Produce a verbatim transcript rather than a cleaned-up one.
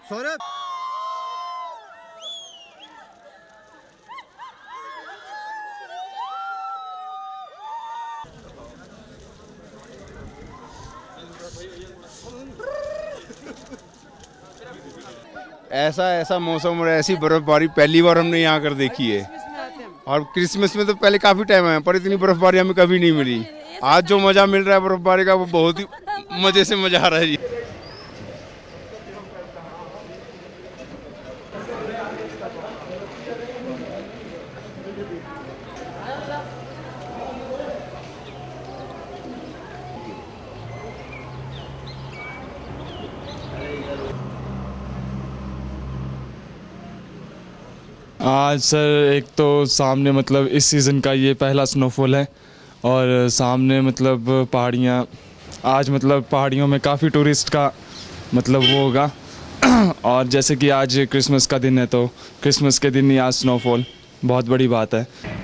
सौरभ ऐसा ऐसा मौसम और ऐसी बर्फबारी पहली बार हमने यहाँ कर देखी है। और क्रिसमस में तो पहले काफ़ी टाइम है पर इतनी बर्फबारी हमें कभी नहीं मिली। आज जो मज़ा मिल रहा है बर्फबारी का वो बहुत ही मज़े से मज़ा आ रहा है जी। आज सर एक तो सामने मतलब इस सीज़न का ये पहला स्नोफॉल है और सामने मतलब पहाड़ियाँ, आज मतलब पहाड़ियों में काफ़ी टूरिस्ट का मतलब वो होगा। और जैसे कि आज क्रिसमस का दिन है तो क्रिसमस के दिन ही आज स्नोफॉल बहुत बड़ी बात है।